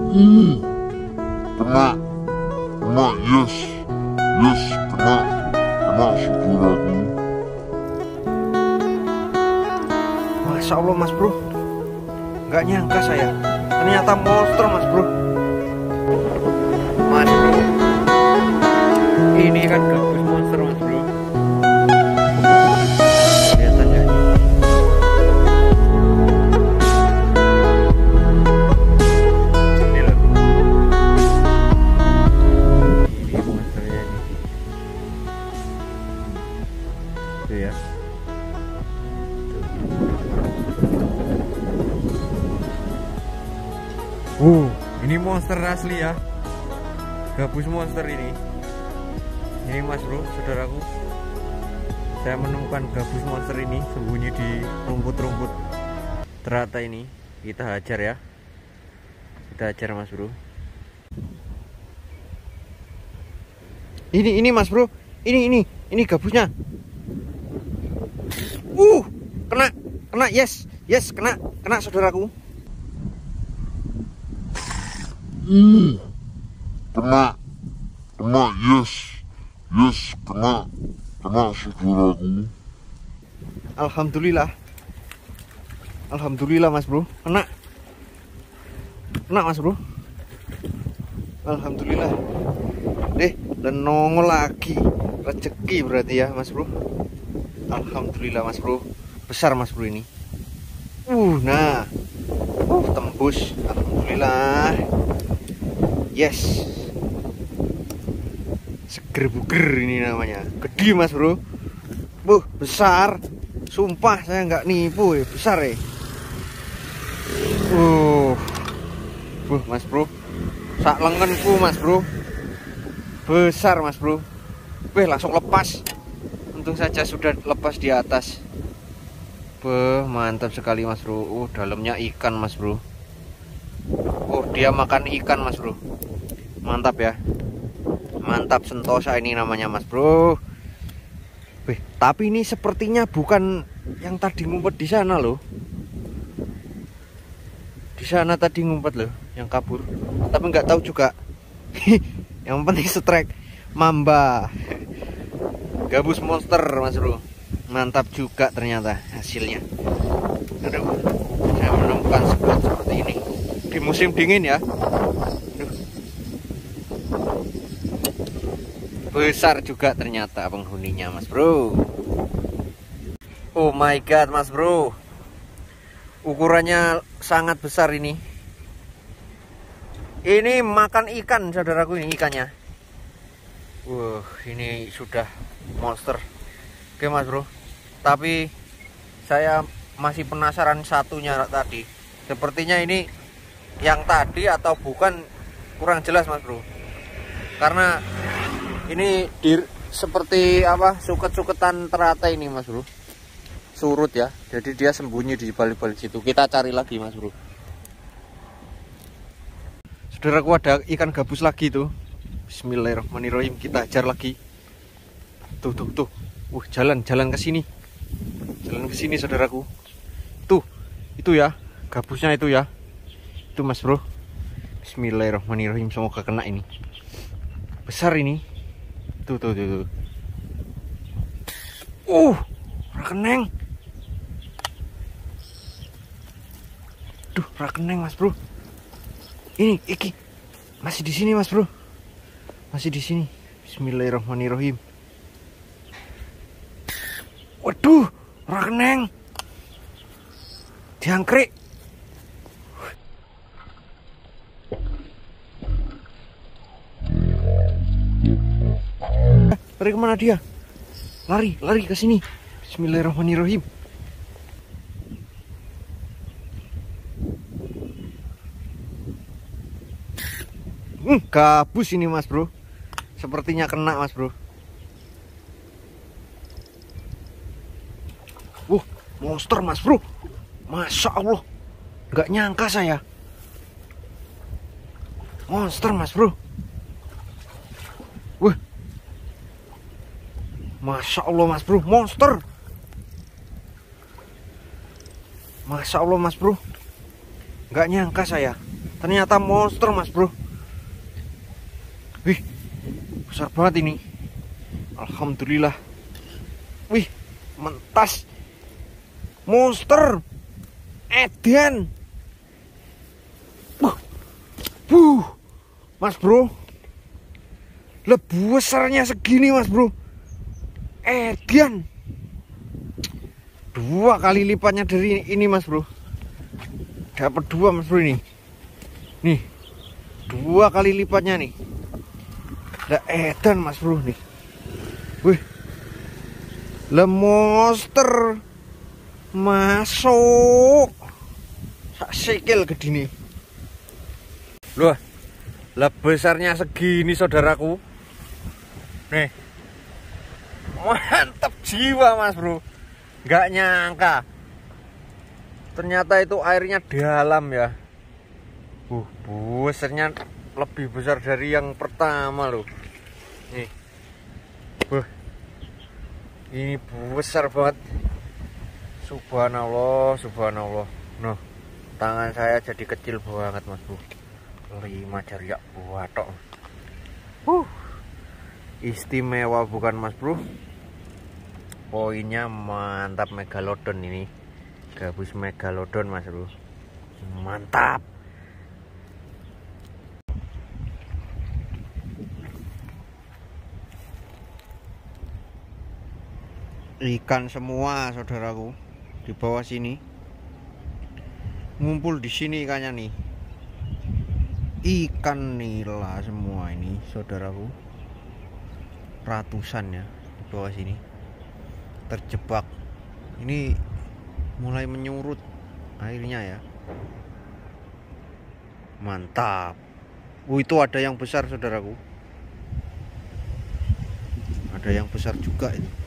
Kena, yes, kena saudaraku. Masya Allah mas bro, nggak nyangka saya, ternyata monster mas bro. Mas bro, ini kan gabus monster mas bro. Kelihatan ya. Ini loh. Ini monsternya nih. Tuh ya. Ini monster asli ya, gabus monster ini. Ini mas bro, saudaraku, saya menemukan gabus monster ini sembunyi di rumput-rumput teratai ini. Kita hajar ya, kita hajar mas bro. Ini mas bro, ini gabusnya. Kena, yes, kena saudaraku. Kena, yes, kena saudaraku. Alhamdulillah mas bro, kena mas bro. Alhamdulillah. Dan nongol lagi, rezeki berarti ya mas bro. Alhamdulillah mas bro, besar mas bro ini. Nah, tembus. Alhamdulillah. Yes, seger buger ini namanya, gede mas bro. Besar, sumpah saya nggak nipu ya, besar ya. Mas bro, sak lenganku mas bro, besar mas bro. Langsung lepas, untung saja sudah lepas di atas. Mantap sekali mas bro. Dalamnya ikan mas bro. Dia makan ikan mas bro. Mantap ya, mantap sentosa ini namanya mas bro. Tapi ini sepertinya bukan yang tadi ngumpet di sana loh. Di sana tadi ngumpet loh, yang kabur. Tapi nggak tahu juga. Yang penting strike mamba. Gabus monster mas bro. Mantap juga ternyata hasilnya. Aduh, saya menemukan spot seperti ini di musim dingin ya. Besar juga ternyata penghuninya mas bro. Oh my god mas bro, ukurannya sangat besar ini. Ini makan ikan saudaraku, ini ikannya. Ini sudah monster. Oke mas bro, tapi saya masih penasaran satunya tadi. Sepertinya ini yang tadi atau bukan, kurang jelas mas bro. Karena ini seperti apa, suket-suketan teratai ini mas bro, surut ya. Jadi dia sembunyi di balik-balik situ. Kita cari lagi mas bro. Saudaraku, ada ikan gabus lagi tuh. Bismillahirrahmanirrahim, kita hajar lagi. Tuh. Jalan ke sini. Jalan ke sini saudaraku. Tuh, itu ya, gabusnya itu ya. Itu mas bro. Bismillahirrahmanirrahim, semoga kena ini. Besar ini. Tuh. Rakeneng. Rakeneng mas bro. Iki masih di sini mas bro. Masih di sini. Bismillahirrahmanirrahim. Waduh, rakeneng. Diangkrik. Lari kemana dia? Lari ke sini. Bismillahirrahmanirrahim. Gabus ini mas bro. Sepertinya kena mas bro. Monster mas bro. Masya Allah, nggak nyangka saya. Monster mas bro. Masya Allah mas bro, monster. Masya Allah mas bro, nggak nyangka saya. Ternyata monster mas bro. Wih, besar banget ini. Alhamdulillah. Wih, mentas. Monster. Edan. Mas bro, lebih besarnya segini mas bro. Edan. 2 kali lipatnya dari ini mas bro. Dapat 2 mas bro ini. Nih, 2 kali lipatnya nih. Lah edan mas bro nih. Wih, le monster masuk. Sak sikil gedine. Loh, lah besarnya segini saudaraku. Nih, mantap jiwa mas bro. Nggak nyangka ternyata itu airnya dalam ya. Besarnya lebih besar dari yang pertama loh. Nih, ini besar banget. Subhanallah, subhanallah. Noh, tangan saya jadi kecil banget mas bro. 5 jari buatok. Istimewa bukan mas bro. Poinnya mantap, megalodon ini. Gabus megalodon mas bro. Mantap. Ikan semua saudaraku di bawah sini. Ngumpul di sini ikannya nih. Ikan nila semua ini saudaraku. Ratusan ya di bawah sini. Terjebak. Ini mulai menyurut airnya ya. Mantap. Itu ada yang besar saudaraku. Ada yang besar juga itu.